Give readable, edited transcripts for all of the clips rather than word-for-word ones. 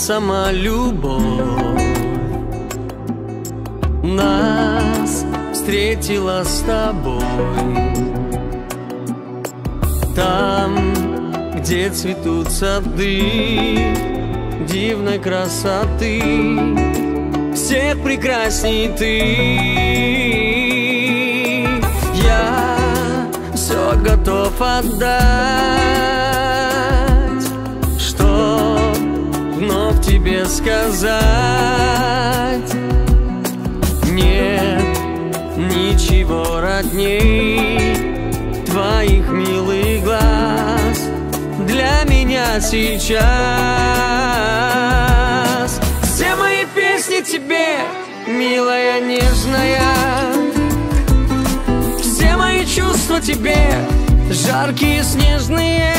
сама любовь нас встретила с тобой. Там, где цветут сады дивной красоты, всех прекрасней ты. Я все готов отдать, чтоб вновь тебе сказать: нет ничего родней твоих милых глаз для меня сейчас. Все мои песни тебе, милая, нежная, все мои чувства тебе, жаркие, снежные,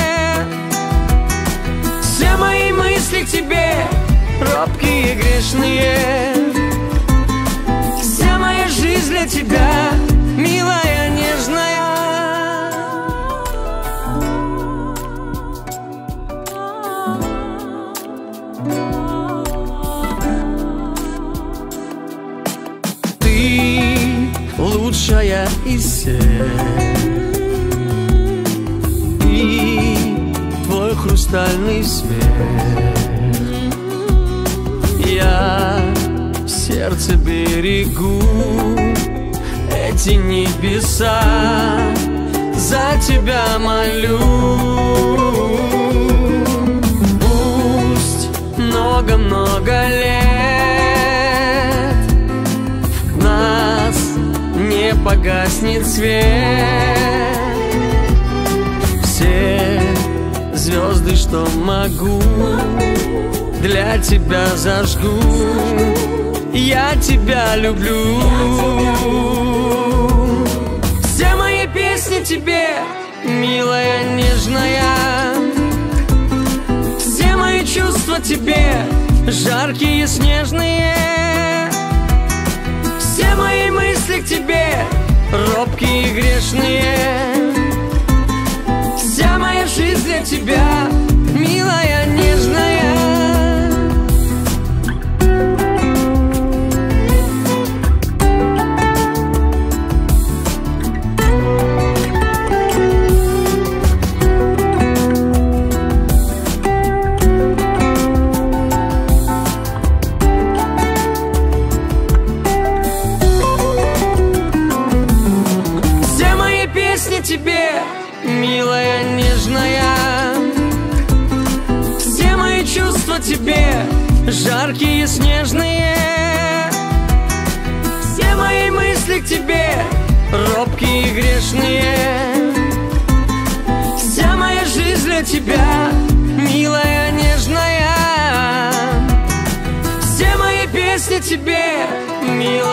все мои мысли к тебе, робкие, грешные. Вся моя жизнь для тебя, милая, нежная. Лучшая из всех, и твой хрустальный смех я в сердце берегу. Эти небеса за тебя молю. Пусть много-много лет нас не погаснет свет. Все звезды, что могу, для тебя зажгу. Я тебя люблю. Все мои песни тебе, милая, нежная, все мои чувства тебе, жаркие, снежные. Все мои мысли к тебе, робкие, грешные. Вся моя жизнь для тебя, милая, нежная. Тебе, милая, нежная, все мои чувства тебе, жаркие, снежные. Все мои мысли к тебе, робкие, грешные. Вся моя жизнь для тебя, милая, нежная. Все мои песни тебе, милая.